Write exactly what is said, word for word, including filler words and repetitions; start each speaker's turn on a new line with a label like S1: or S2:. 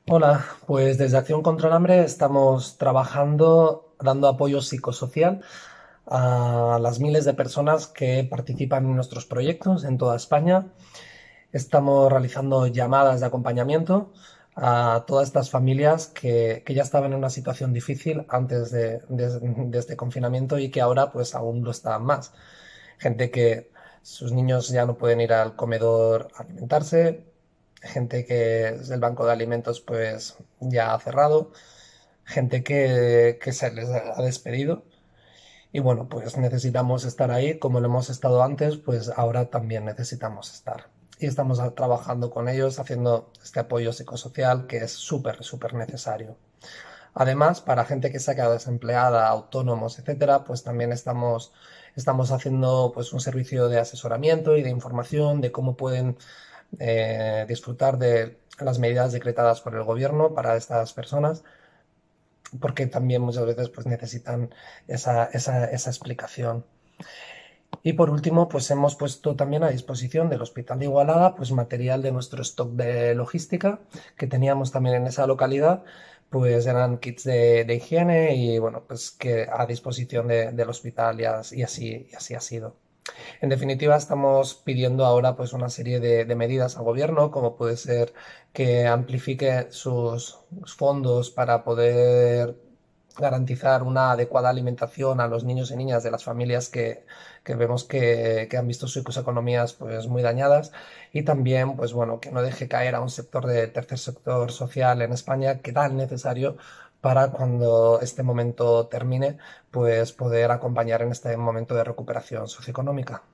S1: Hola, pues desde Acción contra el Hambre estamos trabajando dando apoyo psicosocial a las miles de personas que participan en nuestros proyectos en toda España. Estamos realizando llamadas de acompañamiento a todas estas familias que, que ya estaban en una situación difícil antes de, de- de este confinamiento y que ahora pues aún lo están más. Gente que sus niños ya no pueden ir al comedor a alimentarse, gente que el banco de alimentos pues ya ha cerrado, gente que, que se les ha despedido. Y bueno, pues necesitamos estar ahí, como lo hemos estado antes, pues ahora también necesitamos estar. Y estamos trabajando con ellos, haciendo este apoyo psicosocial que es súper, súper necesario. Además, para gente que se ha quedado desempleada, autónomos, etcétera, pues también estamos, estamos haciendo pues un servicio de asesoramiento y de información de cómo pueden eh, disfrutar de las medidas decretadas por el gobierno para estas personas, porque también muchas veces pues necesitan esa, esa, esa explicación. Y por último, pues hemos puesto también a disposición del Hospital de Igualada pues material de nuestro stock de logística que teníamos también en esa localidad, pues eran kits de, de higiene y bueno, pues que a disposición de, del hospital y, as, y, así, y así ha sido. En definitiva, estamos pidiendo ahora pues una serie de, de medidas al gobierno, como puede ser que amplifique sus fondos para poder garantizar una adecuada alimentación a los niños y niñas de las familias que, que vemos que, que, han visto sus economías pues muy dañadas, y también pues bueno, que no deje caer a un sector del tercer sector social en España que tan necesario para cuando este momento termine pues poder acompañar en este momento de recuperación socioeconómica.